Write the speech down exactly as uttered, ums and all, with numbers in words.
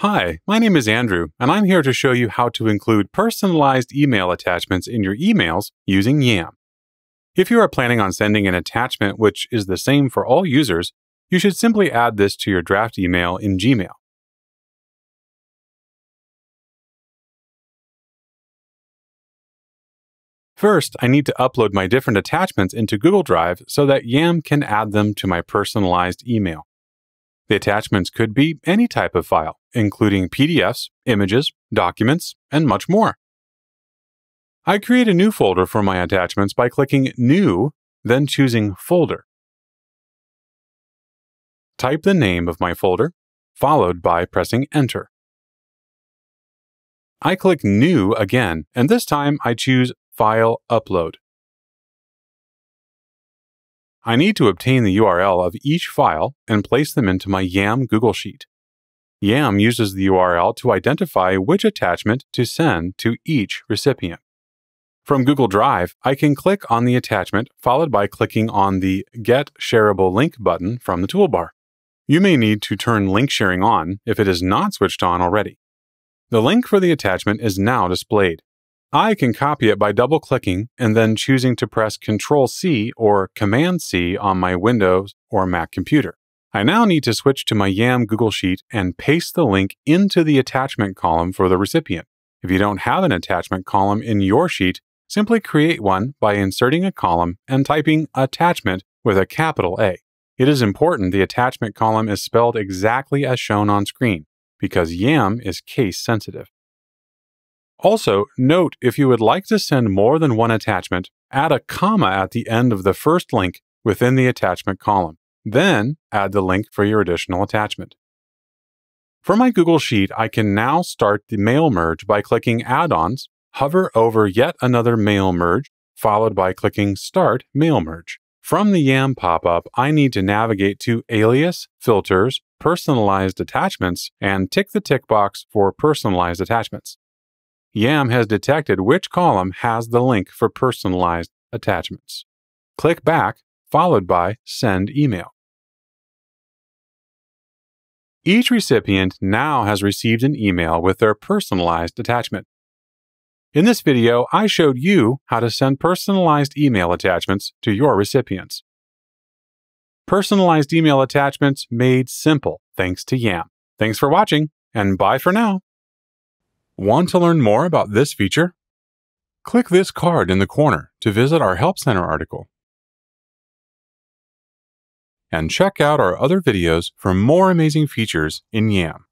Hi, my name is Andrew, and I'm here to show you how to include personalized email attachments in your emails using Yam. If you are planning on sending an attachment which is the same for all users, you should simply add this to your draft email in Gmail. First, I need to upload my different attachments into Google Drive so that Yam can add them to my personalized email. The attachments could be any type of file, including P D Fs, images, documents, and much more. I create a new folder for my attachments by clicking New, then choosing Folder. Type the name of my folder, followed by pressing Enter. I click New again, and this time I choose File Upload. I need to obtain the U R L of each file and place them into my Yam Google Sheet. Yam uses the U R L to identify which attachment to send to each recipient. From Google Drive, I can click on the attachment followed by clicking on the Get Shareable Link button from the toolbar. You may need to turn link sharing on if it is not switched on already. The link for the attachment is now displayed. I can copy it by double-clicking and then choosing to press control C or command C on my Windows or Mac computer. I now need to switch to my Yam Google Sheet and paste the link into the attachment column for the recipient. If you don't have an attachment column in your sheet, simply create one by inserting a column and typing attachment with a capital A. It is important the attachment column is spelled exactly as shown on screen, because Yam is case sensitive. Also, note if you would like to send more than one attachment, add a comma at the end of the first link within the attachment column. Then, add the link for your additional attachment. For my Google Sheet, I can now start the mail merge by clicking Add-ons, hover over yet another mail merge, followed by clicking Start Mail Merge. From the Yam pop-up, I need to navigate to Alias, Filters, Personalized Attachments, and tick the tick box for Personalized Attachments. Yam has detected which column has the link for personalized attachments. Click Back, followed by Send Email. Each recipient now has received an email with their personalized attachment. In this video, I showed you how to send personalized email attachments to your recipients. Personalized email attachments made simple thanks to Yam. Thanks for watching, and bye for now. Want to learn more about this feature? Click this card in the corner to visit our Help Center article. And check out our other videos for more amazing features in Yam.